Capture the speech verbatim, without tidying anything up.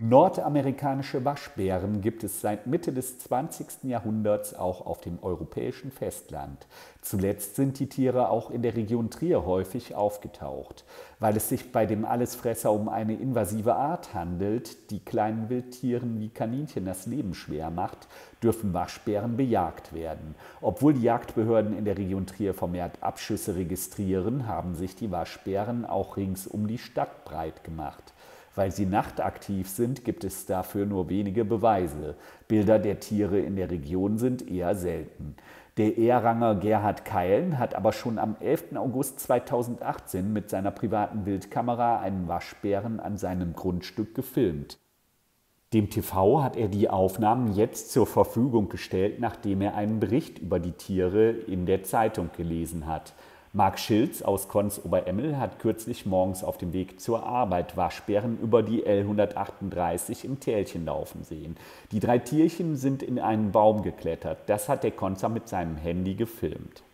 Nordamerikanische Waschbären gibt es seit Mitte des zwanzigsten Jahrhunderts auch auf dem europäischen Festland. Zuletzt sind die Tiere auch in der Region Trier häufig aufgetaucht. Weil es sich bei dem Allesfresser um eine invasive Art handelt, die kleinen Wildtieren wie Kaninchen das Leben schwer macht, dürfen Waschbären bejagt werden. Obwohl die Jagdbehörden in der Region Trier vermehrt Abschüsse registrieren, haben sich die Waschbären auch rings um die Stadt breit gemacht. Weil sie nachtaktiv sind, gibt es dafür nur wenige Beweise. Bilder der Tiere in der Region sind eher selten. Der Ehranger Gerhard Keilen hat aber schon am elften August zweitausendachtzehn mit seiner privaten Wildkamera einen Waschbären an seinem Grundstück gefilmt. Dem T V hat er die Aufnahmen jetzt zur Verfügung gestellt, nachdem er einen Bericht über die Tiere in der Zeitung gelesen hat. Marc Schilz aus Konz-Oberemmel hat kürzlich morgens auf dem Weg zur Arbeit Waschbären über die L hundertachtunddreißig im Tälchen laufen sehen. Die drei Tierchen sind in einen Baum geklettert. Das hat der Konzer mit seinem Handy gefilmt.